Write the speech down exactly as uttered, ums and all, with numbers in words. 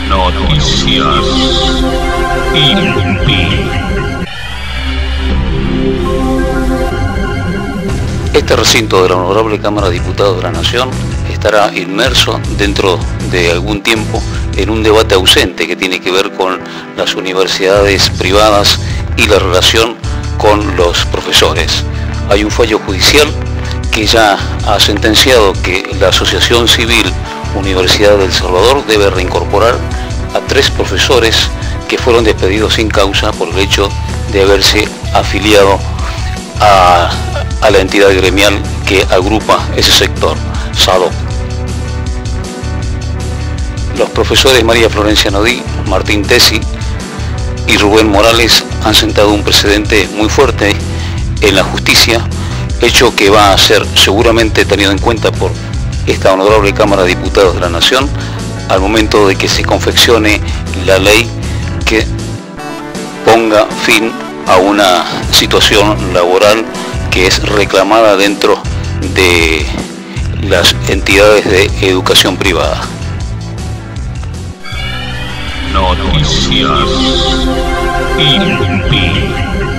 Noticias Inti. Este recinto de la Honorable Cámara de Diputados de la Nación estará inmerso dentro de algún tiempo en un debate ausente que tiene que ver con las universidades privadas y la relación con los profesores. Hay un fallo judicial que ya ha sentenciado que la Asociación Civil Universidad del Salvador debe reincorporar a tres profesores que fueron despedidos sin causa por el hecho de haberse afiliado a, a la entidad gremial que agrupa ese sector, SADOC. Los profesores María Florencia Nodí, Martín Tesi y Rubén Morales han sentado un precedente muy fuerte en la justicia, hecho que va a ser seguramente tenido en cuenta por esta Honorable Cámara de Diputados de la Nación al momento de que se confeccione la ley que ponga fin a una situación laboral que es reclamada dentro de las entidades de educación privada. Noticias Inti.